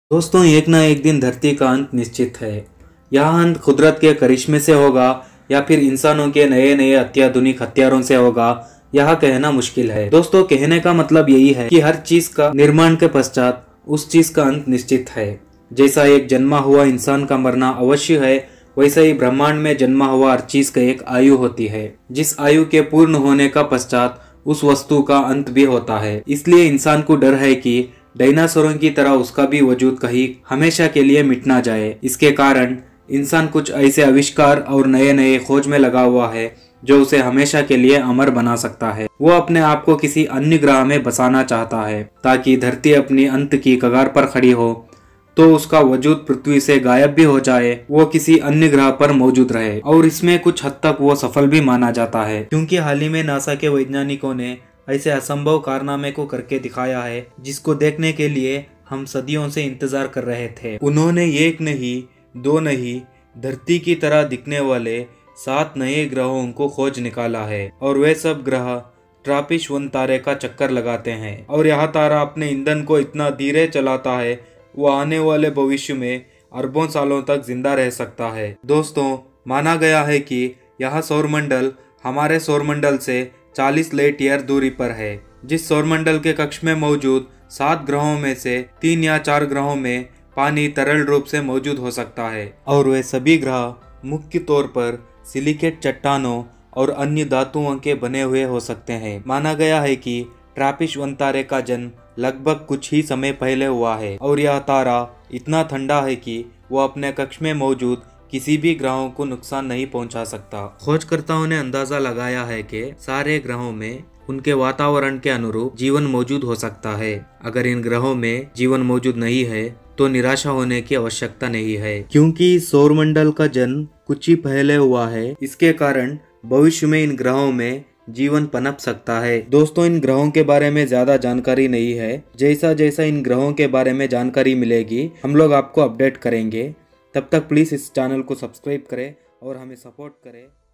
दोस्तों, एक ना एक दिन धरती का अंत निश्चित है। यह अंत कुदरत के करिश्मे से होगा या फिर इंसानों के नए नए अत्याधुनिक हथियारों से होगा, यह कहना मुश्किल है। दोस्तों, कहने का मतलब यही है कि हर चीज का निर्माण के पश्चात उस चीज का अंत निश्चित है। जैसा एक जन्मा हुआ इंसान का मरना अवश्य है, वैसा ही ब्रह्मांड में जन्मा हुआ हर चीज का एक आयु होती है, जिस आयु के पूर्ण होने का पश्चात उस वस्तु का अंत भी होता है। इसलिए इंसान को डर है कि डायनासोरों की तरह उसका भी वजूद कहीं हमेशा के लिए मिट ना जाए। इसके कारण इंसान कुछ ऐसे आविष्कार और नए नए खोज में लगा हुआ है जो उसे हमेशा के लिए अमर बना सकता है। वो अपने आप को किसी अन्य ग्रह में बसाना चाहता है ताकि धरती अपनी अंत की कगार पर खड़ी हो तो उसका वजूद पृथ्वी से गायब भी हो जाए, वो किसी अन्य ग्रह पर मौजूद रहे। और इसमें कुछ हद तक वो सफल भी माना जाता है, क्योंकि हाल ही में नासा के वैज्ञानिकों ने ऐसे असंभव कारनामे को करके दिखाया है जिसको देखने के लिए हम सदियों से इंतजार कर रहे थे। उन्होंने एक नहीं दो नहीं, धरती की तरह दिखने वाले 7 नए ग्रहों को खोज निकाला है और वे सब ग्रह ट्रापिस्ट-1 तारे का चक्कर लगाते हैं। और यह तारा अपने ईंधन को इतना धीरे चलाता है वो आने वाले भविष्य में अरबों सालों तक जिंदा रह सकता है। दोस्तों, माना गया है कि यह सौरमंडल हमारे सौरमंडल से 40 लाइट ईयर दूरी पर है। जिस सौरमंडल के कक्ष में मौजूद 7 ग्रहों में से 3 या 4 ग्रहों में पानी तरल रूप से मौजूद हो सकता है और वे सभी ग्रह मुख्य तौर पर सिलिकेट चट्टानों और अन्य धातुओं के बने हुए हो सकते हैं। माना गया है कि ट्रापिस्ट-1 तारे का जन्म लगभग कुछ ही समय पहले हुआ है और यह तारा इतना ठंडा है कि वो अपने कक्ष में मौजूद किसी भी ग्रहों को नुकसान नहीं पहुंचा सकता। खोजकर्ताओं ने अंदाजा लगाया है कि सारे ग्रहों में उनके वातावरण के अनुरूप जीवन मौजूद हो सकता है। अगर इन ग्रहों में जीवन मौजूद नहीं है तो निराशा होने की आवश्यकता नहीं है, क्योंकि सौरमंडल का जन्म कुछ ही पहले हुआ है। इसके कारण भविष्य में इन ग्रहों में जीवन पनप सकता है। दोस्तों, इन ग्रहों के बारे में ज्यादा जानकारी नहीं है। जैसा जैसा इन ग्रहों के बारे में जानकारी मिलेगी हम लोग आपको अपडेट करेंगे। तब तक प्लीज इस चैनल को सब्सक्राइब करें और हमें सपोर्ट करें।